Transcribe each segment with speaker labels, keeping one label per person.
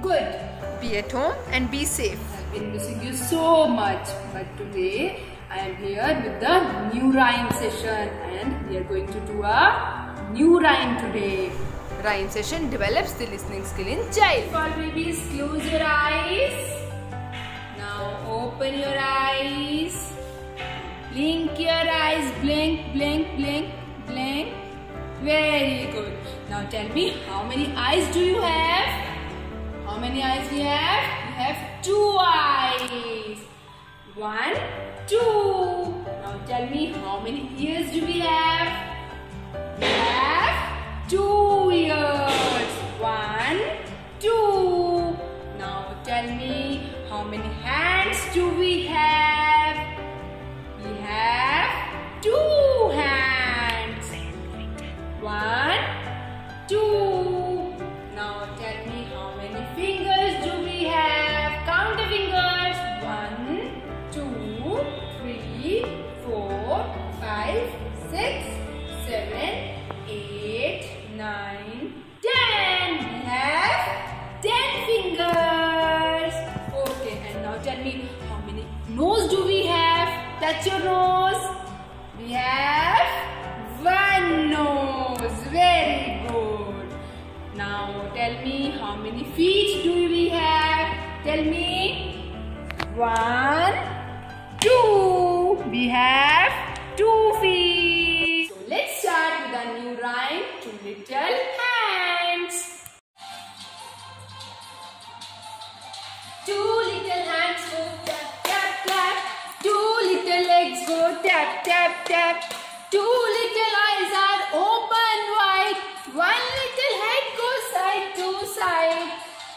Speaker 1: Good.
Speaker 2: Be at home and be safe.
Speaker 1: I've been missing you so much, but today I am here with the new rhyme session and we are going to do a new rhyme today.
Speaker 2: Rhyme session develops the listening skill in child.
Speaker 1: All babies, close your eyes. Now open your eyes. Blink your eyes. Blink, blink, blink, blink. Very good. Now tell me, how many eyes do you have? How many eyes we have? We have 2 eyes. 1, 2. Now tell me, how many ears do we have? We have 2 ears. 1, 2. Now tell me, how many hands do we have? We have 2 hands. 1, 2. Now tell me, how many fingers do we have? Count the fingers. 1, 2, 3, 4, 5, 6, 7, 8, 9, 10. We have 10 fingers. Okay, and now tell me, how many nose do we have? Touch your nose. We have 1 nose. Very good. Now tell me, how many feet do we have? Tell me. 1, 2. We have 2 feet. So let's start with a new rhyme. 2 little hands. 2 little hands go tap, tap, tap. 2 little legs go tap, tap, tap. 2 little eyes are open wide. 1 little head goes side to side.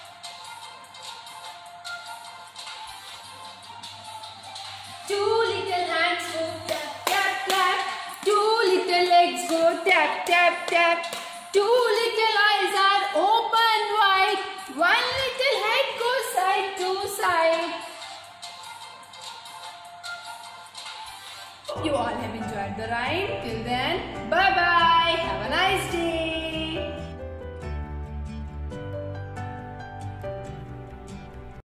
Speaker 1: 2 little hands go tap, tap, tap. 2 little legs go tap, tap, tap. 2 little eyes are open wide. 1 little head goes side to side. Hope you all have enjoyed the rhyme. Till then, bye bye. Have a nice day.